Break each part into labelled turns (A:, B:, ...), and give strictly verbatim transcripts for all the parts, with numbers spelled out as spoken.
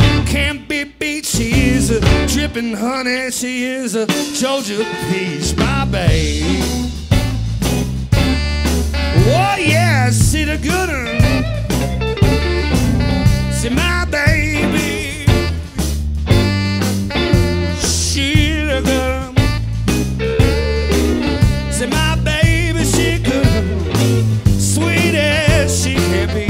A: can't be beat. She is a dripping honey. She is a Georgia peach, my babe. Oh yeah, she the good one. See my baby, she the good one. See my baby, she good, sweet as she can be.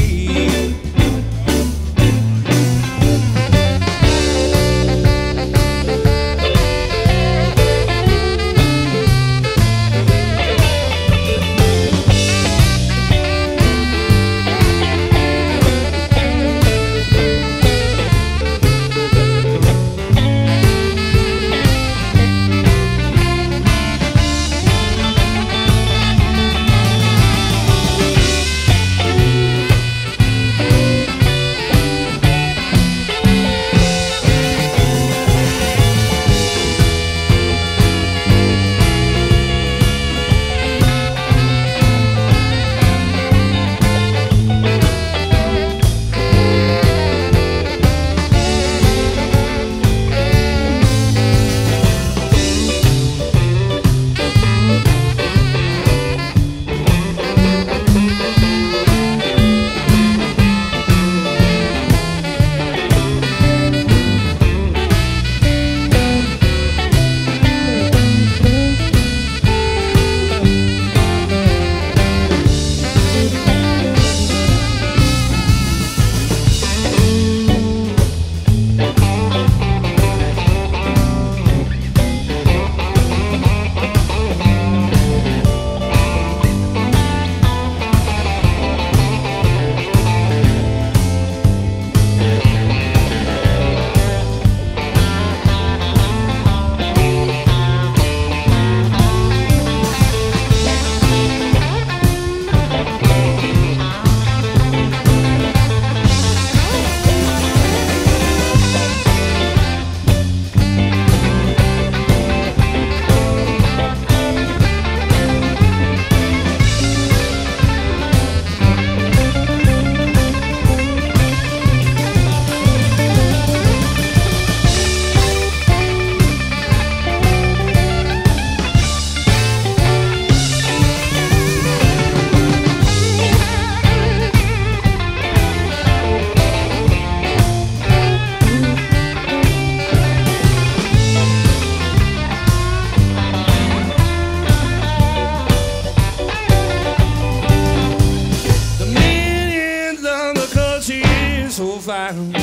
A: So fine.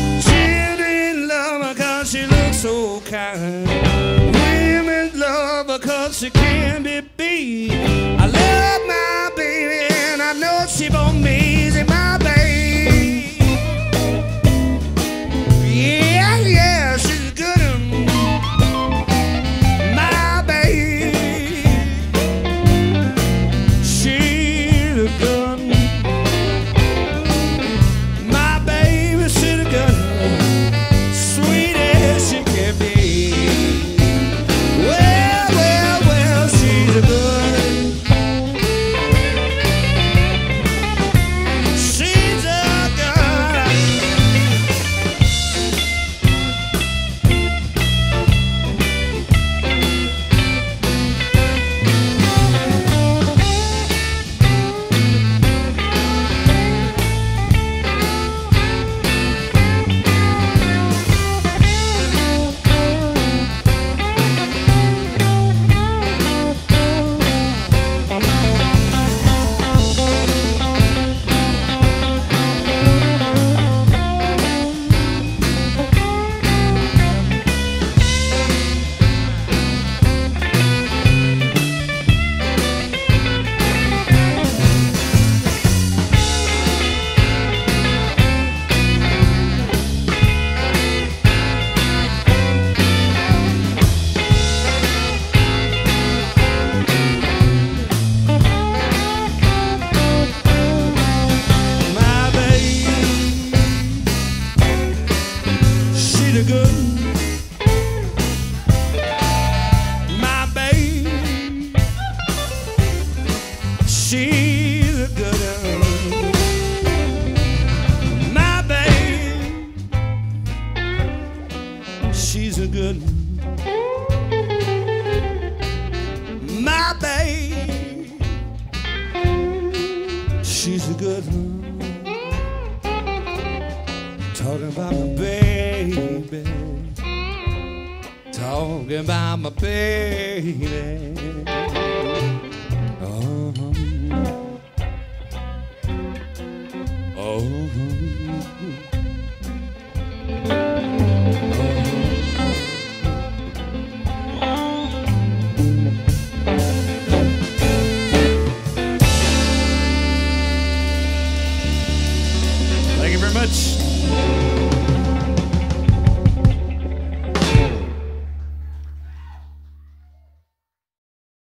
A: Children love her cause she looks so kind. Women love her cause she can be beat. I love my baby and I know she for me. Is my baby? Yeah, yeah, she's a good one. My baby, she's a good one. She's a good one. My babe, she's a good one. My babe, she's a good one. Talking about my baby, talking about my baby. Oh, oh.